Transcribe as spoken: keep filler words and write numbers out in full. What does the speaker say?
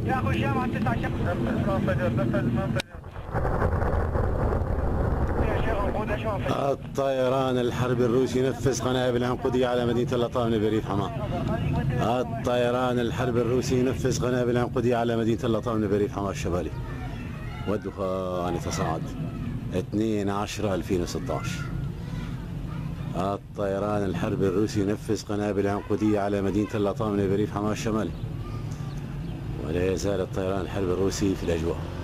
يا اخو الشام على تسعة شخص. نفذ ما انفجر نفذ ما انفجر. الطيران الحربي الروسي ينفذ قنابل عنقودية على مدينة اللطامنة بريف حماه. الطيران الحربي الروسي ينفذ قنابل عنقودية على مدينة اللطامنة بريف حماه الشمالي. والدخان يتصاعد. اثنين عشرة ألفين وستة عشر. الطيران الحربي الروسي ينفذ قنابل عنقودية على مدينة اللطامنة بريف حماه الشمالي. ولا يزال الطيران الحربي الروسي في الأجواء.